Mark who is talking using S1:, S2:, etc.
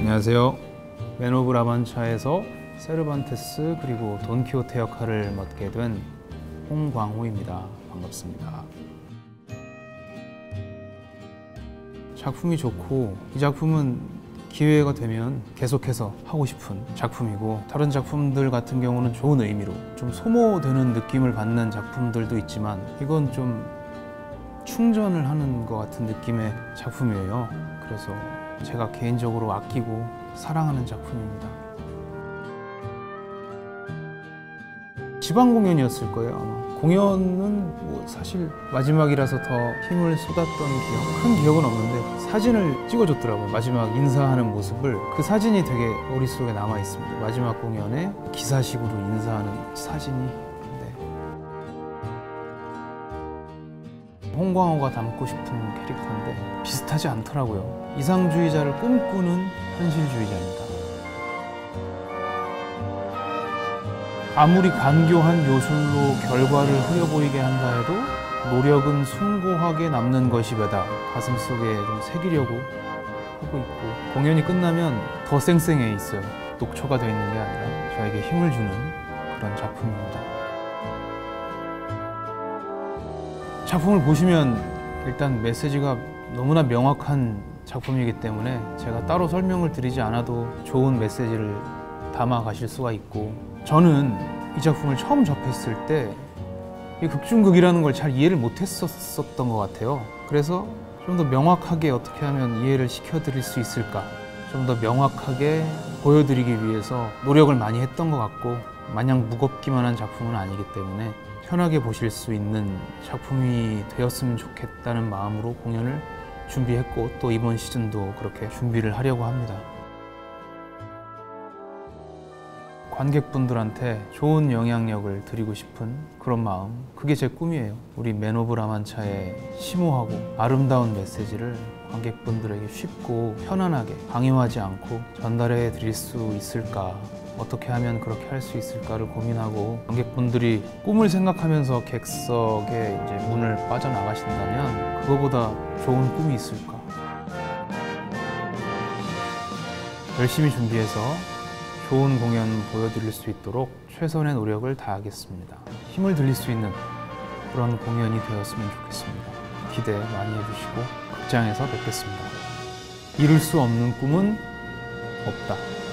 S1: 안녕하세요. 맨 오브 라만차에서 세르반테스 그리고 돈키호테 역할을 맡게 된 홍광호입니다. 반갑습니다. 작품이 좋고 이 작품은 기회가 되면 계속해서 하고 싶은 작품이고, 다른 작품들 같은 경우는 좋은 의미로 좀 소모되는 느낌을 받는 작품들도 있지만 이건 좀 충전을 하는 것 같은 느낌의 작품이에요. 그래서 제가 개인적으로 아끼고 사랑하는 작품입니다. 지방 공연이었을 거예요, 아마. 공연은 뭐 사실 마지막이라서 더 힘을 쏟았던 기억, 큰 기억은 없는데 사진을 찍어줬더라고요. 마지막 인사하는 모습을. 그 사진이 되게 머릿속에 남아 있습니다. 마지막 공연에 기사식으로 인사하는 사진이. 홍광호가 닮고 싶은 캐릭터인데 비슷하지 않더라고요. 이상주의자를 꿈꾸는 현실주의자입니다. 아무리 간교한 요술로 결과를 흐려 보이게 한다 해도 노력은 숭고하게 남는 것이 배다. 가슴속에 좀 새기려고 하고 있고, 공연이 끝나면 더 쌩쌩해 있어요. 녹초가 되어 있는 게 아니라 저에게 힘을 주는 그런 작품입니다. 작품을 보시면 일단 메시지가 너무나 명확한 작품이기 때문에 제가 따로 설명을 드리지 않아도 좋은 메시지를 담아 가실 수가 있고, 저는 이 작품을 처음 접했을 때 이 극중극이라는 걸 잘 이해를 못했었던 것 같아요. 그래서 좀 더 명확하게 어떻게 하면 이해를 시켜드릴 수 있을까, 좀 더 명확하게 보여드리기 위해서 노력을 많이 했던 것 같고, 마냥 무겁기만 한 작품은 아니기 때문에 편하게 보실 수 있는 작품이 되었으면 좋겠다는 마음으로 공연을 준비했고, 또 이번 시즌도 그렇게 준비를 하려고 합니다. 관객분들한테 좋은 영향력을 드리고 싶은 그런 마음, 그게 제 꿈이에요. 우리 맨 오브 라만차의 심오하고 아름다운 메시지를 관객분들에게 쉽고 편안하게 강요하지 않고 전달해 드릴 수 있을까, 어떻게 하면 그렇게 할 수 있을까를 고민하고, 관객분들이 꿈을 생각하면서 객석의 이제 문을 빠져나가신다면 그거보다 좋은 꿈이 있을까. 열심히 준비해서 좋은 공연 보여드릴 수 있도록 최선의 노력을 다하겠습니다. 힘을 드릴 수 있는 그런 공연이 되었으면 좋겠습니다. 기대 많이 해주시고 극장에서 뵙겠습니다. 이룰 수 없는 꿈은 없다.